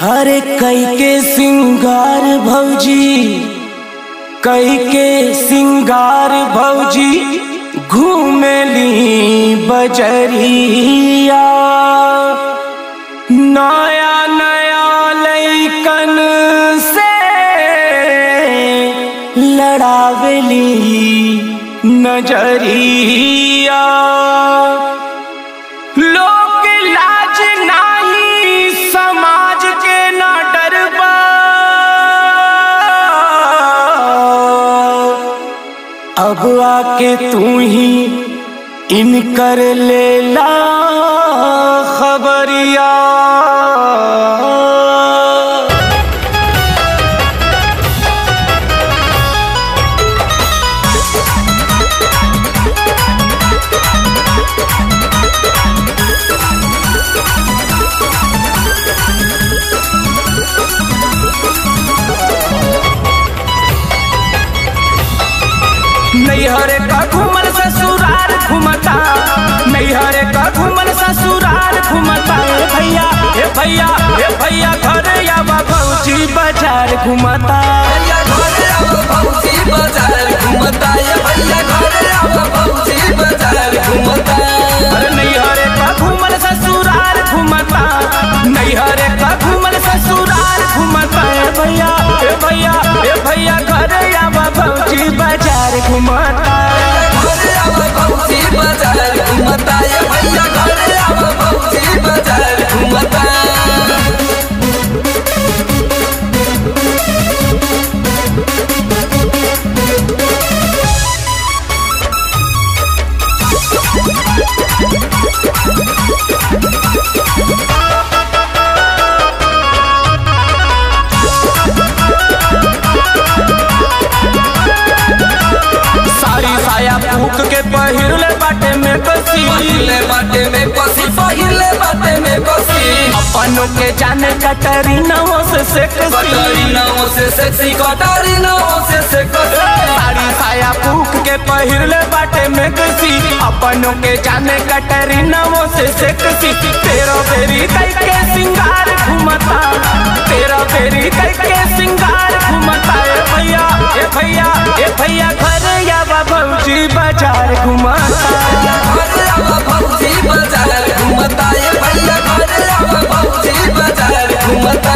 हरे कई के सिंगार भौजी, कई के सिंगार भौजी घूमेली बजरिया। नया नया लइकन से लड़ावेली नजरिया। लोग लाज नाही समाज के ना डरबा, अब आके तू ही इनकर लेला खबरिया। नैहरे का घूमन ससुराल घूमता, नैहरे का घूमन ससुराल घूमता। ए भैया ए भैया ए भैया घरे आवा भौजी बाजार घूमता। भौजी बाजार घूमता, ये भैया घरे आवा भौजी बाजार घूमता। अरे नैहरे का घूमन ससुराल घूमता, नैहरे का घूमन ससुराल घूमता। ए भैया ए भैया ए भैया घरे आवा भौजी बाजार घूमता। घरे आवा भौजी बाजार घूमता, ये भैया घरे आवा भौजी बाजार घूमता। सारी साया फूक के पहिरले बाटे में कसी, पहिले बाटे में कसी, पहिले बाटे में कसी। अपनों के जाने कटरीनाओं से सेक्सी, कटरीनाओं से सेक्सी, कटरीनाओं से सेक्सी। सारी साया फूक के पहिरले बाटे में कसी, अपनों के जाने कटरीनाओं से सेक्सी। तेरा फेरी कई के सिंगार घूमता, तेरा फेरी कई के सिंगार घूमता। ए भैया ए भैया ए भैया घरे आवा भौजी बाजार घूमता। घरे आवा भौजी बाजार घूमता, ये भैया घरे आवा भौजी बाजार घूमता।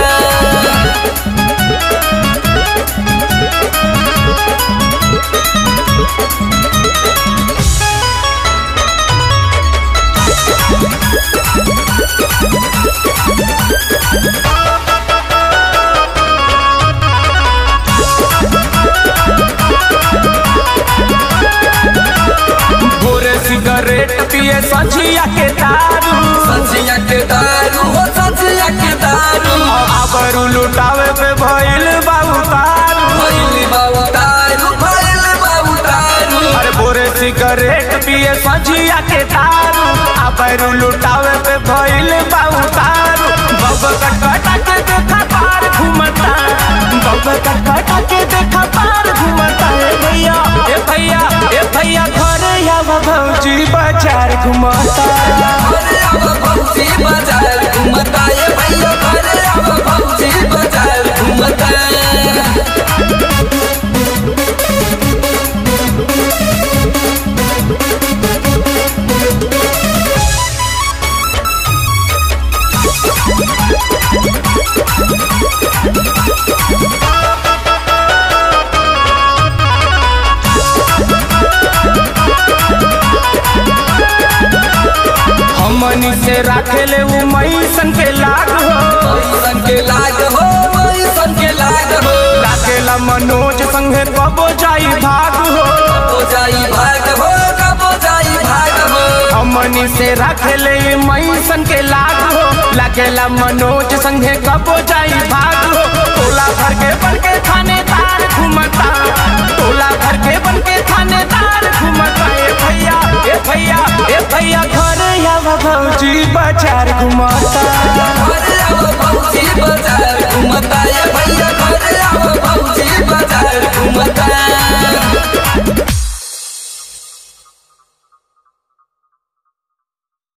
सिगरेट पिए संझिया के दारू, संझिया के दारू हो, संझिया के दारू। आबरू लुटावे पे भइल बाबू तारू, भइल बाबू तारू, भइल बाबू तारू। अरे बोरे सिगरेट पिए संझिया के दारू, आबरू लुटावे पे भइल बाबू तारू। बब कटकटा के देखा पार घूमता, बब कटकटा के देखा पार घूमता। ए भैया ए भैया ए भैया घरे आवा भौजी बाजार घूमता। घरे आवा भौजी बाजार घूमता, ये भैया घरे आवा भौजी बाजार घूमता। हमनी से राखेले उ मैसन के लाग हो, मैसन के लाग हो, मैसन के लाग हो। राखेला मनोज संगे कबो जाई भाग हो, कबो जाई भाग हो, कबो जाई भाग हो। हमनी से राखेले मैसन के लाग हो, लागेला मनोज संगे कबो जाई भाग हो। टोला भर के बन के थानेदार घूमता, टोला भर के बन के थानेदार घूमता। ए भैया ए भैया ए भैया घरे आवा भौजी बाजार घूमता। घरे आवा भौजी बाजार घूमता, ये